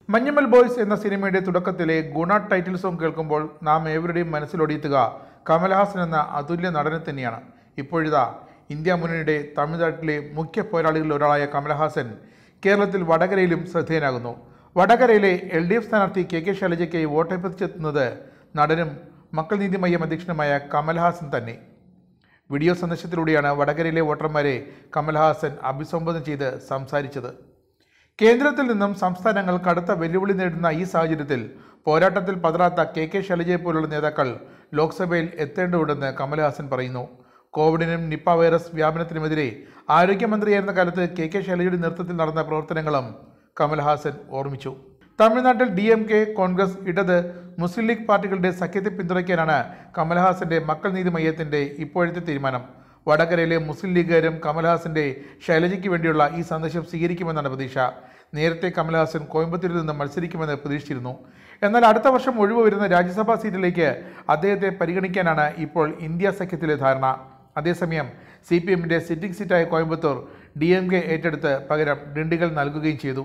Manjummel boys എന്ന സിനിമയുടെ തുടക്കത്തിലെ ഗുണ ടൈറ്റിൽ സോങ് കേൾക്കുമ്പോൾ നാം ഏവരുടെയും മനസ്സിലൊടിയെത്തുക കമൽഹാസൻ എന്ന അതുല്യ നടനെ തന്നെയാണ്. ഇപ്പോഴിതാ ഇന്ത്യ മുന്നണിയുടെ തമിഴ്നാട്ടിലെ മുഖ്യ പോരാളികളിൽ ഒരാളായ കമൽഹാസൻ കേരളത്തിൽ വടകരയിലും ശ്രദ്ധേയനാകുന്നു. വടകരയിലെ LDF സ്ഥാനാർത്ഥി KK ശൈലജയ്ക്കായി വോട്ടഭ്യർത്ഥിച്ചെത്തുന്നത് നടനും മക്കൾ നീതി മയ്യം അധ്യക്ഷനുമായ കമൽഹാസൻ തന്നെ. വീഡിയോ സന്ദേശത്തിലൂടെയാണ് വടകരയിലെ വോട്ടർമാരെ കമൽഹാസൻ അഭിസംബോധന ചെയ്ത് സംസാരിച്ചത്. കേന്ദ്രത്തിൽ നിന്നും സംസ്ഥാനങ്ങൾ കടുത്ത വെല്ലുവിളി നേരിടുന്ന ഈ സാഹചര്യത്തിൽ പോരാട്ടത്തിൽ പതറാത്ത KK ശൈലജയെ പോലുള്ള നേതാക്കൾ ലോക്സഭയിൽ എത്തേണ്ടതുണ്ടെന്ന് കമൽഹാസൻ പറയുന്നു. കോവിഡിനും നിപ്പ വൈറസ് വ്യാപനത്തിനുമെതിരെ ആരോഗ്യമന്ത്രിയായിരുന്ന കാലത്ത് KK ശൈലജയുടെ നേതൃത്വത്തിൽ നടന്ന പ്രവർത്തനങ്ങളും കമൽഹാസൻ ഓർമ്മിച്ചു. തമിഴ്നാട്ടിൽ DMK, കോൺഗ്രസ്, ഇടത്, മുസ്ലിം ലീഗ് പാർട്ടികളുടെ സഖ്യത്തെ പിന്തുണയ്ക്കാനാണ് കമൽഹാസന്റെ മക്കൾ നീതി മയ്യത്തിന്റെ ഇപ്പോഴത്തെ തീരുമാനം. വടകരയിലെ മുസ്ലിം ലീഗുകാരും കമൽഹാസന്റെ ശൈലജയ്ക്ക് വേണ്ടിയുള്ള ഈ സന്ദേശം സ്വീകരിക്കുമെന്നാണ് പ്രതീക്ഷ. നേരത്തെ കമൽഹാസൻ കോയമ്പത്തൂരിൽ നിന്ന് മത്സരിക്കുമെന്ന് പ്രതീക്ഷിച്ചിരുന്നു. എന്നാൽ അടുത്ത വർഷം ഒഴിവ് വരുന്ന രാജ്യസഭാ സീറ്റിലേക്ക് അദ്ദേഹത്തെ പരിഗണിക്കാനാണ് ഇപ്പോൾ ഇന്ത്യ സഖ്യത്തിലെ ധാരണ. അതേസമയം CPMന്റെ സിറ്റിംഗ് സീറ്റായ കോയമ്പത്തൂർ DMK ഏറ്റെടുത്ത് പകരം ഡിണ്ടിഗൽ നൽകുകയും ചെയ്തു.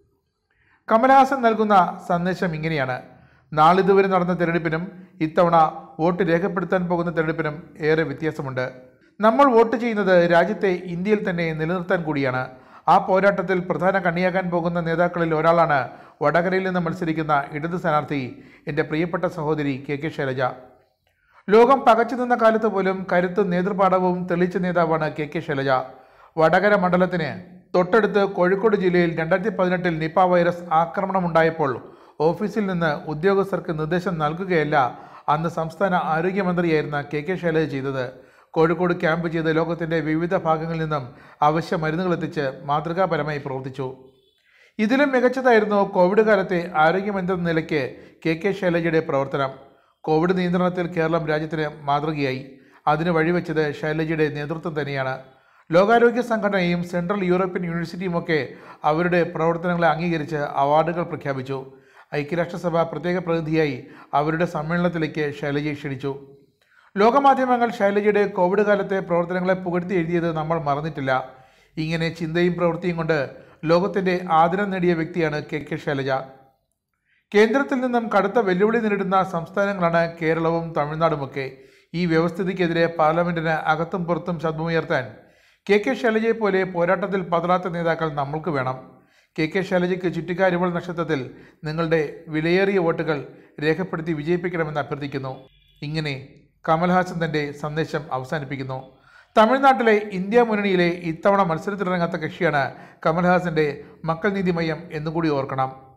കമൽഹാസൻ നൽകുന്ന സന്ദേശം ഇങ്ങനെയാണ്: നാളിതുവരെ നടന്ന തെരഞ്ഞെടുപ്പിനും ഇത്തവണ വോട്ട് രേഖപ്പെടുത്താൻ പോകുന്ന തെരഞ്ഞെടുപ്പിനും ഏറെ വ്യത്യാസമുണ്ട്. നമ്മൾ വോട്ട് ചെയ്യുന്നത് രാജ്യത്തെ ഇന്ത്യയിൽ തന്നെ നിലനിർത്താൻ കൂടിയാണ്. ആ പോരാട്ടത്തിൽ പ്രധാന കണ്ണിയാകാൻ പോകുന്ന നേതാക്കളിൽ ഒരാളാണ് വടകരയിൽ നിന്ന് മത്സരിക്കുന്ന ഇടത് സ്ഥാനാർത്ഥി എൻ്റെ പ്രിയപ്പെട്ട സഹോദരി KK ശൈലജ. ലോകം പകച്ചു നിന്ന കാലത്ത് പോലും കരുത്തും നേതൃപാടവവും തെളിയിച്ച നേതാവാണ് KK ശൈലജ. വടകര മണ്ഡലത്തിന് തൊട്ടടുത്ത് കോഴിക്കോട് ജില്ലയിൽ 2018 നിപ്പ വൈറസ് ആക്രമണമുണ്ടായപ്പോൾ ഓഫീസിൽ നിന്ന് ഉദ്യോഗസ്ഥർക്ക് നിർദ്ദേശം നൽകുകയല്ല അന്ന് സംസ്ഥാന ആരോഗ്യമന്ത്രിയായിരുന്ന KK ശൈലജ ചെയ്തത്. കോഴിക്കോട് ക്യാമ്പ് ചെയ്ത് ലോകത്തിൻ്റെ വിവിധ ഭാഗങ്ങളിൽ നിന്നും അവശ്യ മരുന്നുകൾ എത്തിച്ച് മാതൃകാപരമായി പ്രവർത്തിച്ചു. ഇതിലും മികച്ചതായിരുന്നു കോവിഡ് കാലത്തെ ആരോഗ്യമന്ത്രി എന്ന നിലയ്ക്ക് KK ശൈലജയുടെ പ്രവർത്തനം. കോവിഡ് നിയന്ത്രണത്തിൽ കേരളം രാജ്യത്തിന് മാതൃകയായി. അതിന് വഴിവെച്ചത് ശൈലജയുടെ നേതൃത്വം തന്നെയാണ്. ലോകാരോഗ്യ സംഘടനയും സെൻട്രൽ യൂറോപ്യൻ യൂണിവേഴ്സിറ്റിയുമൊക്കെ അവരുടെ പ്രവർത്തനങ്ങളെ അംഗീകരിച്ച് അവാർഡുകൾ പ്രഖ്യാപിച്ചു. ഐക്യരാഷ്ട്രസഭ പ്രത്യേക പ്രതിനിധിയായി അവരുടെ സമ്മേളനത്തിലേക്ക് ശൈലജയെ ക്ഷണിച്ചു. ലോകമാധ്യമങ്ങൾ ശൈലജയുടെ കോവിഡ് കാലത്തെ പ്രവർത്തനങ്ങളെ പുകഴ്ത്തി എഴുതിയത് നമ്മൾ മറന്നിട്ടില്ല. ഇങ്ങനെ ചിന്തയും പ്രവൃത്തിയും കൊണ്ട് ലോകത്തിൻ്റെ ആദരം നേടിയ വ്യക്തിയാണ് KK ശൈലജ. കേന്ദ്രത്തിൽ നിന്നും കടുത്ത വെല്ലുവിളി നേരിടുന്ന സംസ്ഥാനങ്ങളാണ് കേരളവും തമിഴ്നാടുമൊക്കെ. ഈ വ്യവസ്ഥിതിക്കെതിരെ പാർലമെന്റിന് അകത്തും പുറത്തും ശബ്ദമുയർത്താൻ KK ശൈലജയെ പോലെ പോരാട്ടത്തിൽ പതറാത്ത നേതാക്കൾ നമ്മൾക്ക് വേണം. KK ശൈലജയ്ക്ക് ചുറ്റിക്കാരിവൾ നക്ഷത്രത്തിൽ നിങ്ങളുടെ വിലയേറിയ വോട്ടുകൾ രേഖപ്പെടുത്തി വിജയിപ്പിക്കണമെന്ന് അഭ്യർത്ഥിക്കുന്നു. ഇങ്ങനെ കമൽഹാസൻ തൻ്റെ സന്ദേശം അവസാനിപ്പിക്കുന്നു. തമിഴ്നാട്ടിലെ ഇന്ത്യ മുന്നണിയിലെ ഇത്തവണ മത്സരത്തിലിറങ്ങാത്ത കക്ഷിയാണ് കമൽഹാസന്റെ മക്കൾ നീതി മയ്യം എന്നുകൂടി ഓർക്കണം.